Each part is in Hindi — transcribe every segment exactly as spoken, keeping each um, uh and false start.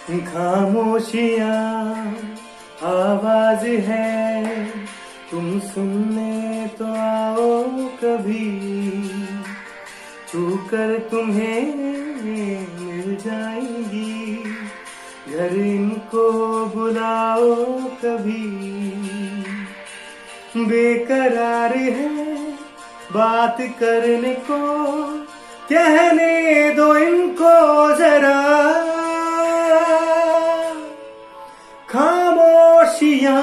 खामोशियाँ आवाज है, तुम सुनने तो आओ कभी, छू कर तुम्हें मिल जाएंगी, घर इनको बुलाओ कभी। बेकरार है बात करने को, कहने दो इनको जरा। खामोशियाँ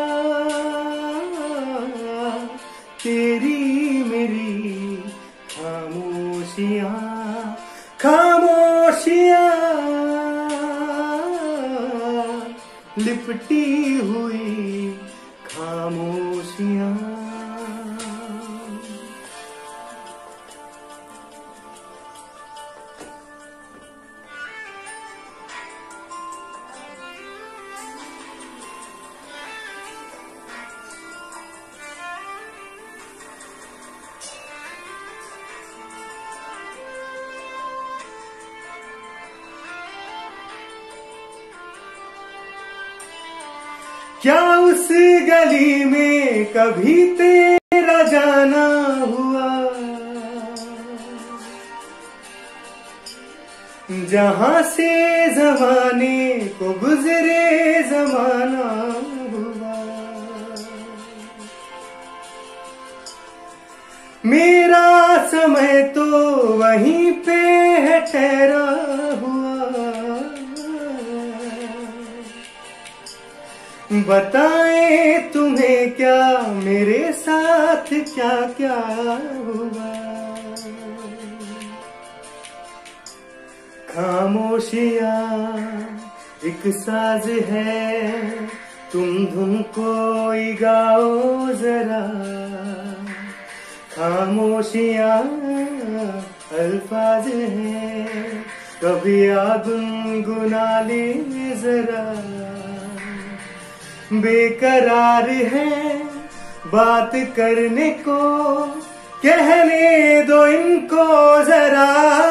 तेरी मेरी खामोशियाँ, खामोशियाँ लिपटी हुई खामोशियाँ। क्या उस गली में कभी तेरा जाना हुआ, जहां से जमाने को गुजरे जमाना हुआ। मेरा समय तो वहीं पे है ठहरा हुआ। बताएं तुम्हें क्या मेरे साथ क्या क्या हुआ। खामोशियाँ एक साज है, तुम धुन कोई गाओ जरा। खामोशियाँ अल्फाज हैं, कभी आ गुनगुना ले जरा। बेकरार है बात करने को, कहने दो इनको जरा।